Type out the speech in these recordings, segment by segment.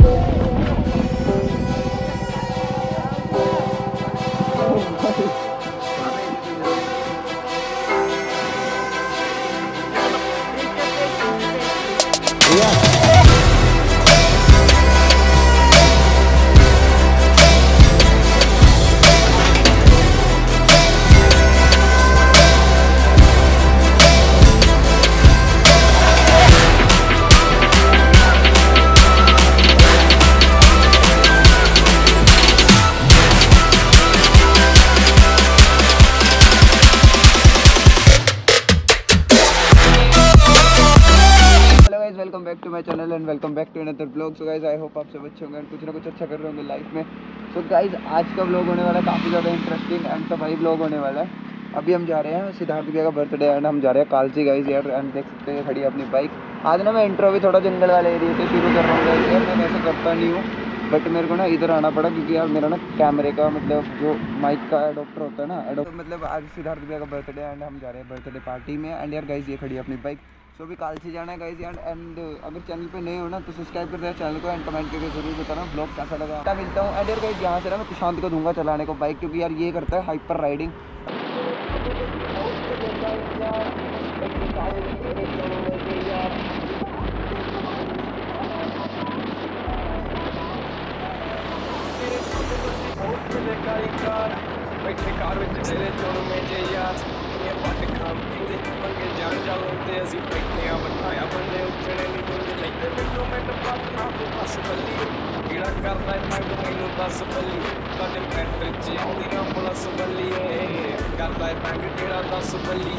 Welcome back to my channel and welcome back to another blog. So guys I hope आप सब अच्छे होंगे and कुछ ना कुछ अच्छा कर रहे होंगे लाइफ में। सो गाइस आज का ब्लॉग होने वाला है काफ़ी ज़्यादा इंटरेस्टिंग एंड तबाही ब्लॉग होने वाला है। अभी हम जा रहे हैं सिद्धार्थ भैया का बर्थडे एंड हम जा रहे हैं कालची गाइस यार। एंड देख सकते हैं खड़ी है अपनी बाइक। आज ना मैं इंट्रो भी थोड़ा जंगल वाले एरिया से शुरू कर रहा हूँ गाइस यार। मैं वैसे करता नहीं हूँ बट मेरे को ना इधर आना पड़ा क्योंकि यार मेरा ना कैमरे का मतलब जो माइक का एडोप्टर होता है ना एडोप्टर मतलब आज सिद्धार्थ भैया का बर्थडे एंड हम जा रहे हैं बर्थडे पार्टी में। एंड यार गाइस ये खड़ी है अपनी बाइक। सो भी कालची जाना है गाइस एंड अगर चैनल पे नए हो ना तो सब्सक्राइब कर देना चैनल को एंड कमेंट करके जरूर बताना ब्लॉग कैसा लगा। मिलता हूँ एंड यार गाइस यहाँ से ना मैं कुशांत को दूंगा चलाने को बाइक क्योंकि यार ये करता है हाइपर राइडिंग। बैठे कार विच तेरे चुन में जे यार ये पट खाम पींदे मंगे जान जालते असी बैठे आ बिठाया बंदे उठने नहीं देंगे लेते मिनटों में बात ना तो बस बल्ली कीड़ा करदा है मैं मैनू दस बल्ली कदे मैटर च आउंदी ना प्लस बल्ली करदा है तंग कीड़ा 10 बल्ली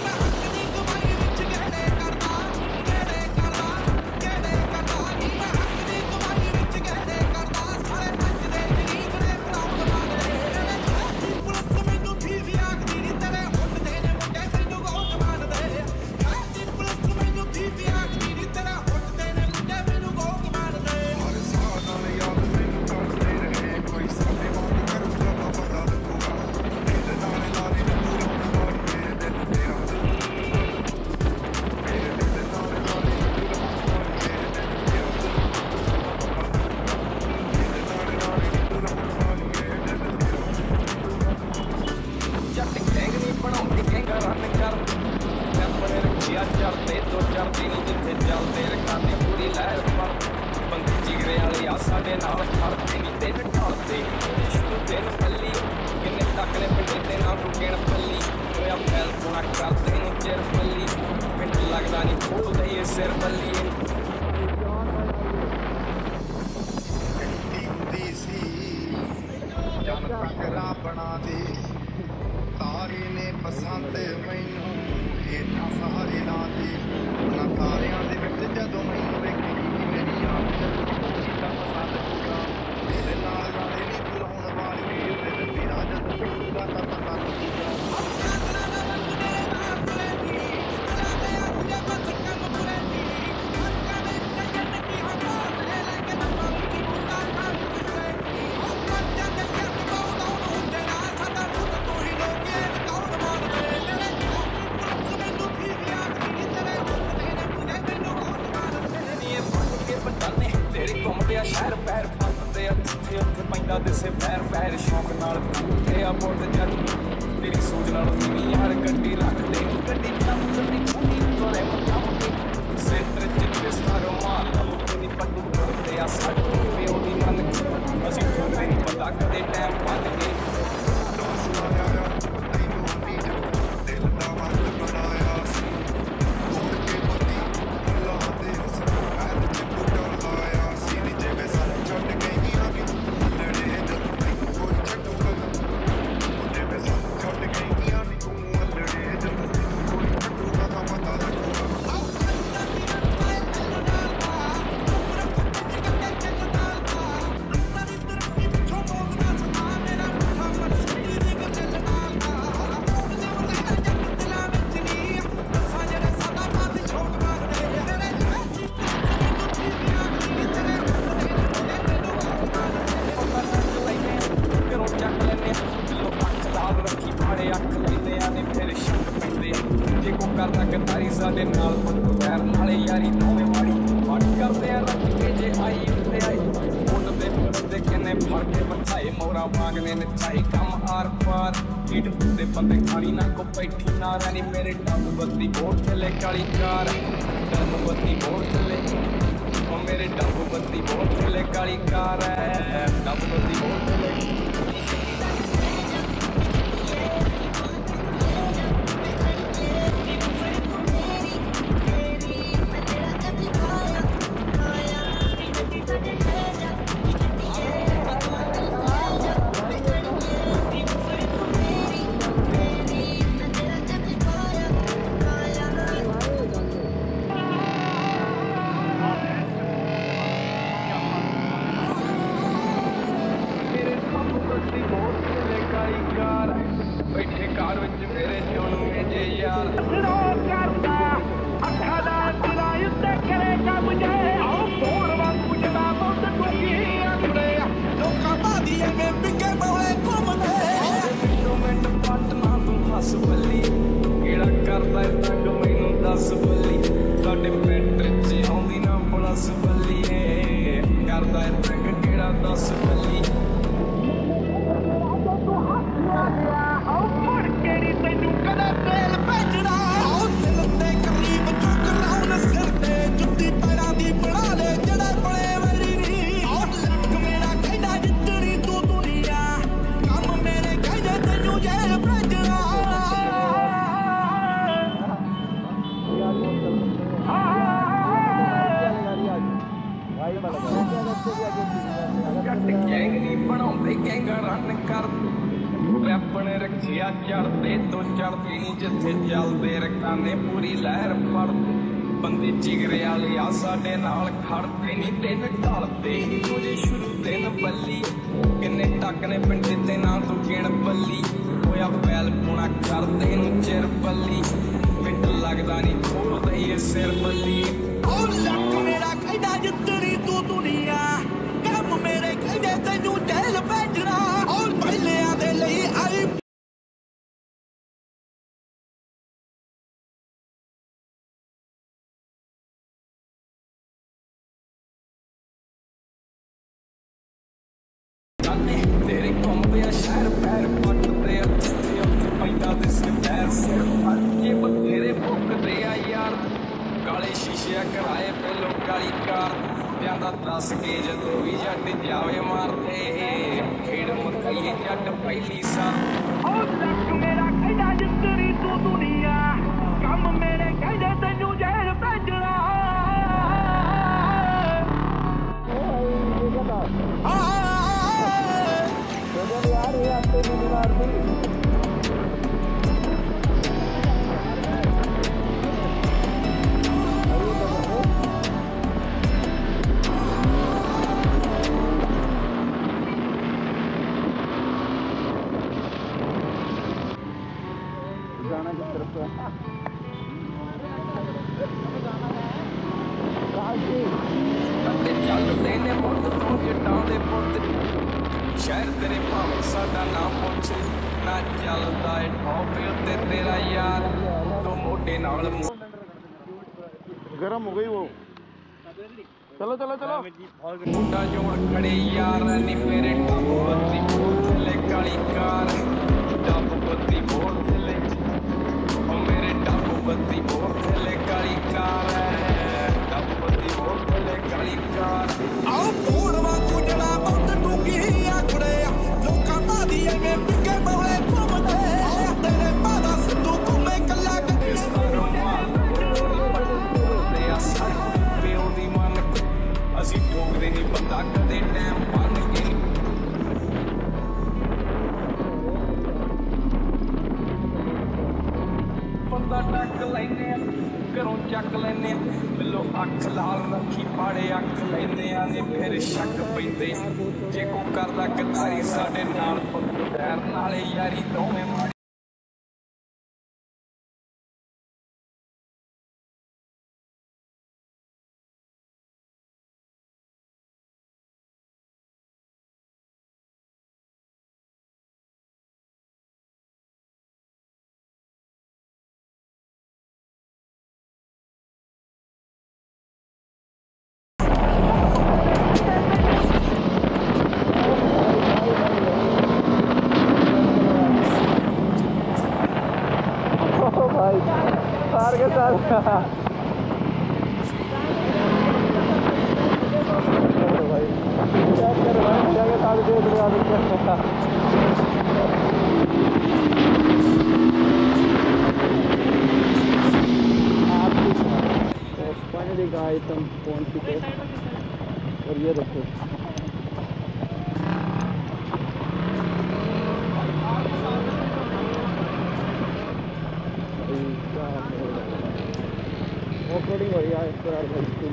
चलते दो चार दिन जिथे चलते रखाते पूरी लहर पर बंदी जिगरे वाले आ साडे नाल खड़ते नहीं ते ढालते दिन पल्ली किन्ने तक ने पिंड ते ना रुकेण पल्ली होया फैल पूरा करते नु चिर पल्ली पिंड लगदा नहीं खोलदे ये सिर पल्ली जन ककरा बना दे तारे ने पसंद मैनू हेठा सहारे ला दे उन्हां तारियां दे विच जदों मैनू वेखेगी मेरी याद चीता पता लगूगा तेरे नाल वाले नी बुलाउण वाले दिल तेरा जदों टूटूगा तां पता लगूगा शहर पैर फसते जिथे उत्थे पैंदा दिसे पैर पैर शौक नाल ते आ बुंड जट तेरी सोच नाल नी यार गड्डी रख दे गड्डी चम चली पूरी तोरे मथा मुटी सेंटर जिथे सारो मार मुटी नी पट्टू ते आ साडू पिओ दी मन असी ठोकदे नी पता कदे टाइम बन गए ने फड़ के बचाए मोरा बाग ने नचाए कम आर पार पीठ पुते बंदे खानी ना को बैठी ना रानी मेरे डब बत्ती बोर चले काली कार डब बत्ती बोर चले ओ मेरे डब बत्ती बोर चले काली कार है डब बत्ती बोर चले बैठे कार विच मेरे जोनू जे यार करदा अखा दा दिला उत्ते करेगा मुझे आओ फोड़ वांगू जदा बहुत टूकी अंदरे लोका बादी में बिके बवे घुमदे मिनट पट ना तू हस बल्ली केड़ा करदा तंग मैनू दस बल्ली साडे पेट च आउंदी ना पुलिस बल्ली करदा तंग केड़ा दस बल्ली अपने रखिया चढ़ते तो चढ़ती नहीं जिथे चलते रखाने पूरी लहर फड़ते बंदे जिगरे वाले आ साडे नाल खड़ते नहीं दिन ढलते मुझे शुरू दिन बल्ली किन्ने टक ने पिंड ते ना तू गिण बल्ली होया बैल पुणा करते नु चिर बल्ली मिंट लगदा नहीं खोलदा ही सिर बल्ली ओ लक मेरा कहदा जितनी तू दुनिया कम मेरे कहदे तैनू जेल भेजना और पहले आदे लई आई तेरे घूमते शहर पैर पटते जिथे उत्थे पैंदा दिसे पैर सिर फटे बथेरे भुगते यार काले शीशे कराए पहलों काली कार प्यादा दस के जदों भी जट जावे मारते खेड़ मुकाइए जट पहली सार ओ लक मेरा कहदा जितनी तू दुनिया कम मेरे कहदे तैनू जेल भेजना जाना किस तरफ से चलते ने मुद्द तो जटां दे पुत्त शहर तेरे भावें साडा नाम पुछ ना चलदा है टॉप उत्ते तेरा यार तो मोटे नाल गरम हो गई वो चलो चलो चलो मुंडा जोड़ खड़े यार नी मेरे टप बत्ती बोतले काली कार टप बत्ती बोतले ओ मेरे टप बत्ती बोतले काली कार टप बत्ती बोतले काली कार आओ फोड़ वांगू जड़ा बहुत टूकी आखड़े लोका बादी में बिके बवे घुमदे तेरे बादा सिद्धू घूमे कल्ला किस ਅਸੀਂ ਠੋਕਦੇ ਨਹੀਂ ਬੰਦਾ ਕਦੇ ਟਾਈਮ ਬੰਨ ਕੇ ਬੰਦਾ ਟੱਕ ਲੈਨੇ ਆ ਘਰੋਂ ਚੱਕ ਲੈਨੇ ਆ ਬਿੱਲੋ ਅੱਖ ਲਾਲ ਰੱਖੀ ਪਾੜੇ ਅੱਖ ਲੈਨੇ ਆ ਨੇ ਫਿਰ ਸ਼ੱਕ ਪੈਂਦੇ ਜੇ ਕੋ ਕਰਦਾ ਕਤਾਰੀ ਸਾਡੇ ਨਾਲ ਪੈਰ ਨਾਲੇ ਯਾਰੀ ਦੋਵੇਂ फाइनली गाइस हम पहुंच चुके हैं और ये देखो ऑफरोडिंग हो रही है इस पर यार भाई स्कूल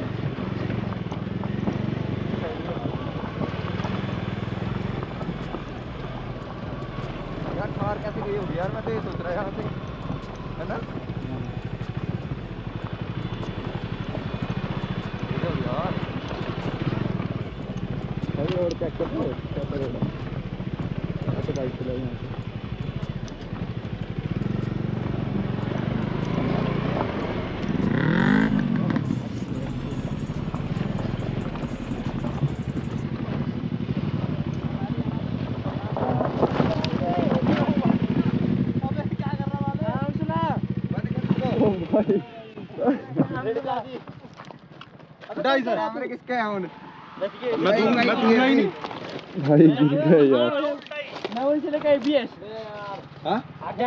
यार कार कैसे गई होगी यार मैं तो ये सोच रहा यहाँ से है ना यार अभी और चेक कर लो क्या करेगा ऐसे बाइक चलाई यहाँ से कैमरे किसके हैं उन मैं दूंगा ही नहीं भाई गिर गए यार मैं उनसे लेकर एबीएस हां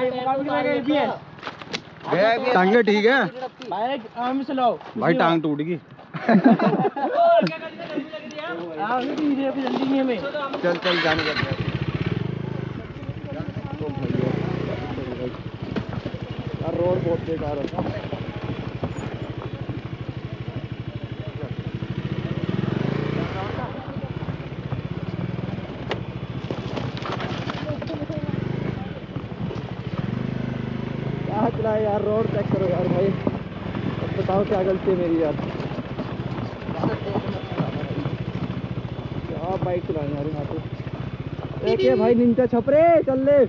गया टांगे ठीक है भाई आराम से लाओ भाई टांग टूट गई जल्दी नहीं हमें चल चल जाने करते हैं यार रोड बहुत बेकार है चला यार रोड चेक करो यार भाई अब बताओ क्या गलती है मेरी यार क्या बाइक चलाने यार यहाँ पे एक है भाई निंजा छपरे चल ले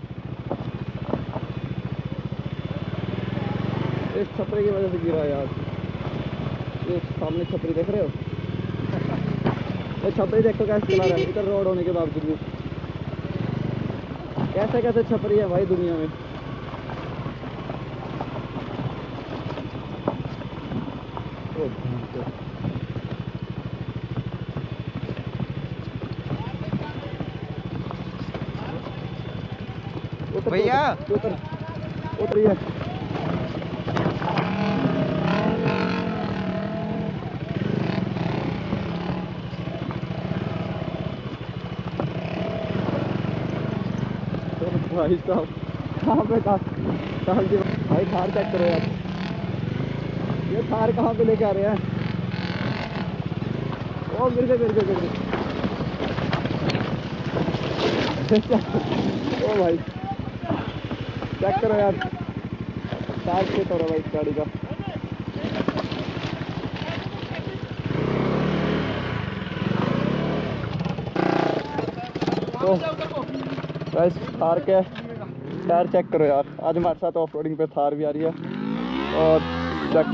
इस छपरे की वजह से गिरा यार ये सामने छपरी देख रहे हो ये छपरी देखो कैसे चला रहा है इधर रोड होने के बावजूद भी कैसे कैसे छपरी है भाई दुनिया में भैया उतरिए भाई साहब कहाँ पे भाई थार चेक करो यार ये थार कहाँ पे लेके आ रहे हैं ओ गिर गए ओ भाई चेक करो यार टायर चेक करो भाई इस गाड़ी का तो गाइस थार के टायर चेक करो यार आज हमारे साथ ऑफ रोडिंग पे थार भी आ रही है और चेक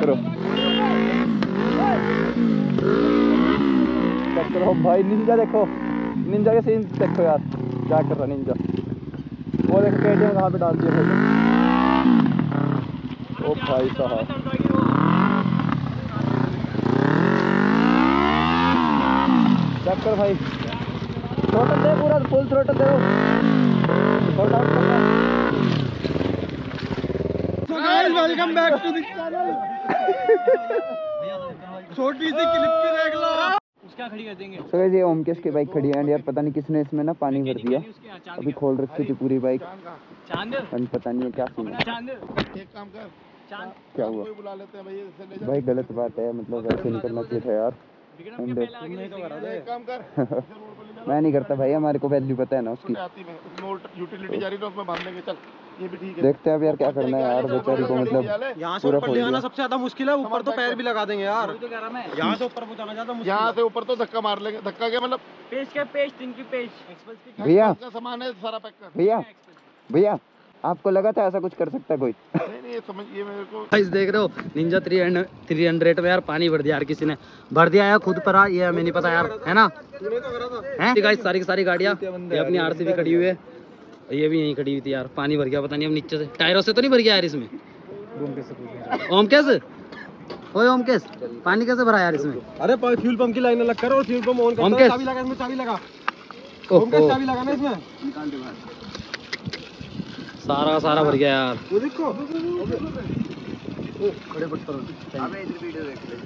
करो भाई निंजा देखो निंजा के सीन देखो यार क्या कर रहा निंजा वो देखो केटीएम कहाँ पे डाल दिया भाई ओ भाई साहब चेक कर भाई थ्रोटल दे पूरा फुल थ्रोटल दे So guys, welcome back to the channel. छोटी सी क्लिप भी देख लो उसका खड़ी कर देंगे। So guys, ये ओमकेश की बाइक खड़ी है यार पता नहीं किसने इसमें ना पानी भर दिया अभी खोल रखी थी पूरी बाइक पता नहीं है क्या सीन है एक काम कर क्या हुआ बुला लेते हैं भाई भाई गलत बात है मतलब वैसे नहीं करना चाहिए था यार मैं नहीं करता भाई हमारे को वैल्यू पता है ना उसकी यूटिलिटी जा रही है उसमें बांध लेंगे चल ये भी ठीक है देखते हैं अब यार क्या करना है यार बेचारी को मतलब यहाँ से ऊपर ले आना सबसे ज्यादा मुश्किल है ऊपर तो पैर भी लगा देंगे यार यहाँ से ऊपर पहुंचाना ज्यादा मुश्किल यहाँ से ऊपर तो धक्का मार लेंगे धक्का क्या मतलब भैया सामान है सारा पैक कर भैया आपको लगा था ऐसा कुछ कर सकता कोई नहीं समझिए मेरे को गाइस देख रहे हो निंजा 300 में यार पानी भर दिया यार किसी ने भर दिया यार खुद पर ये हमें नहीं पता यार है ना हैं गाइस सारी की सारी गाड़ियां ये अपनी आरसी भी खड़ी हुई है ये भी यहीं खड़ी हुई थी यार पानी भर गया पता नहीं अब नीचे से टायरों से तो नहीं भर गया यार इसमें ओम कैसे ओए ओमकेश, पानी कैसे भरा यार इसमें? अरे फ्यूल पंप की लाइन अलग करो और फ्यूल पंप ऑन करो। ओमकेश। चाबी लगा इसमें, चाबी लगा। ओहो, ओमकेश चाबी लगा ना इसमें। निकाल दे बाहर। सारा सारा भर गया यार। वो देखो। खड़े पट करो। अबे इधर वीडियो देख ले।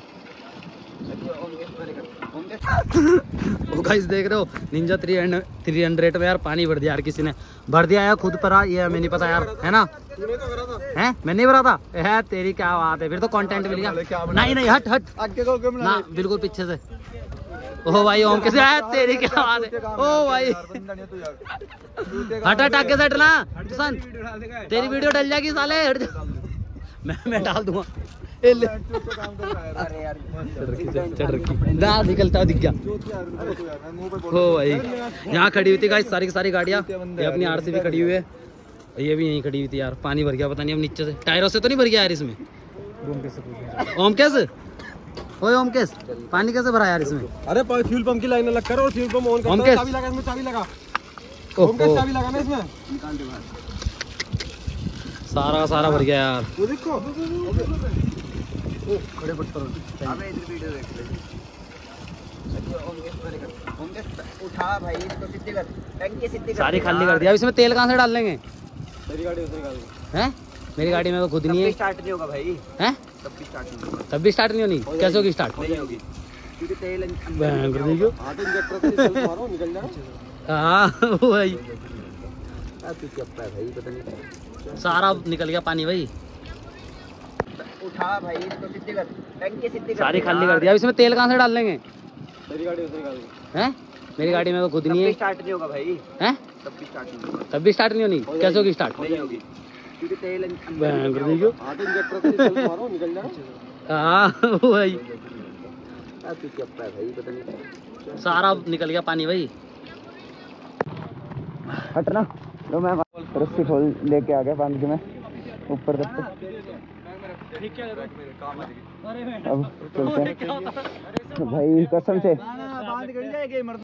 वो गाइस देख रहे हो, निंजा 300 में यार पानी भर दिया यार किसी ने। भर दिया यार खुद भरा, ये हमें नहीं पता यार, है ना? तूने तो करा था। हैं? मैं नहीं भरा था। है तेरी क्या बात है, फिर तो कंटेंट मिल गया। नहीं नहीं, हट हट आगे को क्यों ना, बिल्कुल पीछे से। ओ भाई ओम कैसे है, तेरी क्या बात है। ओ भाई हट हट, आगे से हटना सुशांत, तेरी वीडियो डल जाएगी साले, हट जा। मैं डाल दूंगा। ए ले। अरे यार चढ़ रखी ना, निकलता दिख गया। ओ भाई यहाँ खड़ी हुई थी गाइस सारी की सारी गाड़ियाँ, ये अपनी आरसीबी खड़ी हुई है, ये भी यहीं खड़ी हुई थी यार। पानी भर गया, पता नहीं अब नीचे से टायरों से तो नहीं भर गया यार इसमें। ओमकेश, ओए ओमकेश, पानी कैसे भरा यार इसमें? अरे फ्यूल पंप की लाइन अलग करो और फ्यूल पंप ऑन करो। ओमकेश। चाबी लगा इसमें, चाबी लगा। ओहो, ओमकेश चाबी लगा ना इसमें। निकाल दे बाहर। सारा सारा भर गया यार। वो देखो। खड़े पट करो। अबे इधर वीडियो देख ले। ओमकेश उठा भाई, इसको सीधे कर, टंकी सीधी कर। सारी खाली कर दिया, अब इसमें तेल कहाँ से डाल लेंगे? मेरी गाड़ी उधर निकाल। हैं? मेरी गाड़ी में तो खुद नहीं है। स्टार्ट नहीं होगा भाई, हैं? तब भी स्टार्ट नहीं होगा। तब भी स्टार्ट नहीं होनी? कैसे होगी स्टार्ट? नहीं होगी क्योंकि तेल हाँ तो इंजेक्टर से सेल्फ मारो, निकल जाएगा। हाँ भाई तू क्या भाई, पता नहीं। सारा निकल गया पानी भाई। उठा भाई, इसको सीधे कर, टंकी सीधी कर। सारी खाली कर दिया, अब इसमें तेल कहाँ से डाल लेंगे? मेरी गाड़ी उधर निकाल। हैं? मेरी गाड़ी में तो खुद नहीं है। स्टार्ट नहीं होगा भाई, हैं? तब भी स्टार्ट नहीं होगा। तब भी स्टार्ट नहीं होनी? कैसे होगी स्टार्ट? नहीं होगी क्योंकि तेल हाँ तो इंजेक्टर से सेल्फ मारो, निकल जाएगा। हाँ भाई तू क्या भाई, पता नहीं। सारा निकल गया पानी भाई। हटना लो, मैं रस्सी खोल लेके आ गया पानी के में ऊपर तक। अब चलते हैं भाई, कसम से।